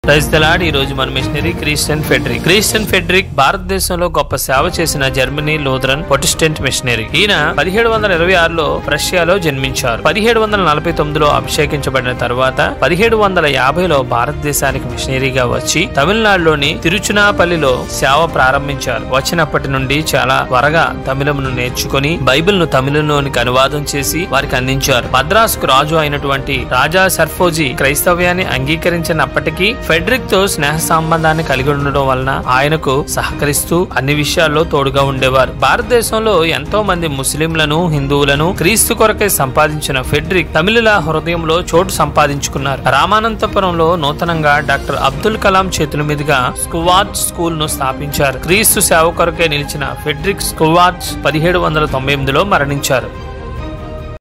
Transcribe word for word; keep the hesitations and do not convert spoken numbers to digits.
Praise the lord. ఈ రోజు మన missionary Christian Frederick Christian Frederick భారతదేశంలో గొప్ప సేవ చేసిన జర్మనీ లూథరన్ ప్రొటెస్టెంట్ మిషనరీ. ఈయన పదిహేడు వందల ఇరవై ఆరులో రష్యాలో జన్మించారు. పదిహేడు వందల నలభై తొమ్మిదిలో అభిషేకించబడిన తర్వాత పదిహేడు వందల యాభైలో భారతదేశానికి మిషనరీగా వచ్చి తమిళనాడులోని తిరుచునాపల్లిలో సేవ ప్రారంభించారు. వచ్చినప్పటి నుండి చాలా త్వరగా తమిళమును నేర్చుకుని బైబిల్ ను తమిళంలోనికి అనువాదం చేసి వారికి అందించారు. మద్రాసుకు రాజు అయినటువంటి రాజా సర్ఫోజీ క్రైస్తవ్యాన్ని అంగీకరించినప్పటికీ ఫెడ్రిక్ తో స్నేహ సంబంధాన్ని కలిగి ఉండడం వలన ఆయనకు సహకరిస్తూ అన్ని విషయాల్లో తోడుగా ఉండేవారు. భారతదేశంలో ఎంతో మంది ముస్లింలను, హిందువులను క్రీస్తు కొరకై సంపాదించిన ఫెడ్రిక్ తమిళుల హృదయంలో చోటు సంపాదించుకున్నారు. రామానంతపురంలో నూతనంగా డాక్టర్ అబ్దుల్ కలాం చేతుల మీదుగా స్కువార్ట్స్ స్కూల్ ను స్థాపించారు. క్రీస్తు సేవ కొరకై నిలిచిన ఫెడ్రిక్ స్కువార్ట్స్ పదిహేడు వందల తొంభై ఎనిమిదిలో మరణించారు.